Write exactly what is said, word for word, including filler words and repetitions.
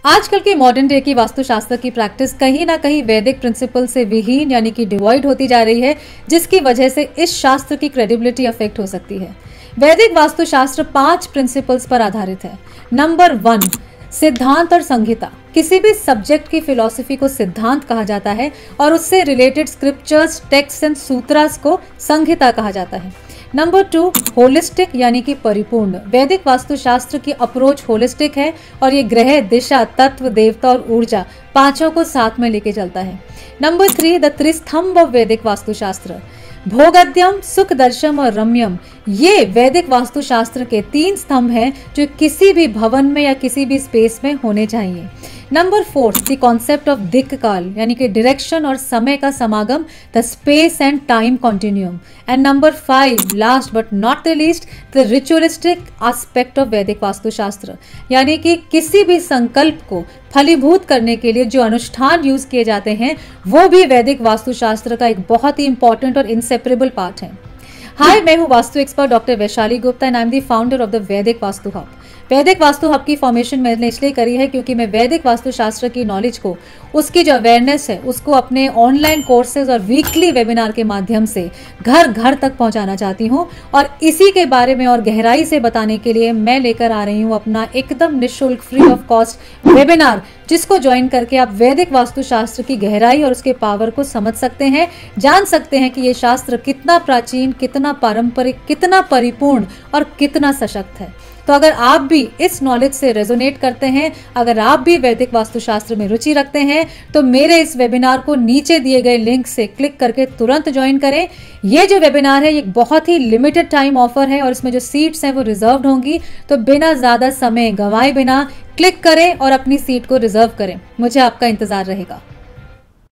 आजकल की modern day की वास्तुशास्त्र की प्रैक्टिस कहीं ना कहीं वैदिक प्रिंसिपल से विहीन यानी कि डिवॉइड होती जा रही है, जिसकी वजह से इस शास्त्र की क्रेडिबिलिटी अफेक्ट हो सकती है। वैदिक वास्तुशास्त्र पांच प्रिंसिपल्स पर आधारित है। नंबर वन, सिद्धांत और संहिता। किसी भी सब्जेक्ट की फिलॉसफी को सिद्धांत कहा जाता है और उससे related scriptures, text and sutras को संहिता कहा जाता है। नंबर टू, होलिस्टिक यानी कि परिपूर्ण। वैदिक वास्तुशास्त्र की अप्रोच होलिस्टिक है और ये ग्रह, दिशा, तत्व, देवता और ऊर्जा पांचों को साथ में लेके चलता है। Number three, the tristambh of Vedic vastushastra. भोगद्यम, सुख दर्शम और रम्यम, ये वैदिक वास्तुशास्त्र के तीन स्तंभ हैं जो किसी भी भवन में या किसी भी स्पेस में होने चाहिए। Number four, the concept of dik kaal यानी कि डायरेक्शन और समय का समागम, the space and time continuum. And number five, last but not the least, the ritualistic aspect of Vedic vastushastra यानी कि किसी भी संकल्प को फलीभूत करने के लिए जो अनुष्ठान यूज किए जाते हैं वो भी वैदिक वास्तुशास्त्र का एक बहुत ही इंपॉर्टेंट और इंसेपरेबल पार्ट है। हाय, मैं हूँ वास्तु expert doctor Vaishali Gupta and I am the founder of the Vedic Vastu hub. वैदिक वास्तु हब की फॉर्मेशन मैंने इसलिए करी है क्योंकि मैं वैदिक वास्तुशास्त्र की नॉलेज को, उसकी जो अवेयरनेस है उसको अपने ऑनलाइन कोर्सेज और वीकली वेबिनार के माध्यम से घर घर तक पहुंचाना चाहती हूं। और इसी के बारे में और गहराई से बताने के लिए मैं लेकर आ रही हूं अपना एकदम निःशुल्क, फ्री ऑफ कॉस्ट वेबिनार, जिसको ज्वाइन करके आप वैदिक वास्तुशास्त्र की गहराई और उसके पावर को समझ सकते हैं, जान सकते हैं कि ये शास्त्र कितना प्राचीन, कितना पारंपरिक, कितना परिपूर्ण और कितना सशक्त है। तो अगर आप भी इस नॉलेज से रेजोनेट करते हैं, अगर आप भी वैदिक वास्तुशास्त्र में रुचि रखते हैं, तो मेरे इस वेबिनार को नीचे दिए गए लिंक से क्लिक करके तुरंत ज्वाइन करें। ये जो वेबिनार है ये बहुत ही लिमिटेड टाइम ऑफर है और इसमें जो सीट्स हैं वो रिजर्व्ड होंगी, तो बिना ज्यादा समय गंवाए बिना क्लिक करें और अपनी सीट को रिजर्व करें। मुझे आपका इंतजार रहेगा।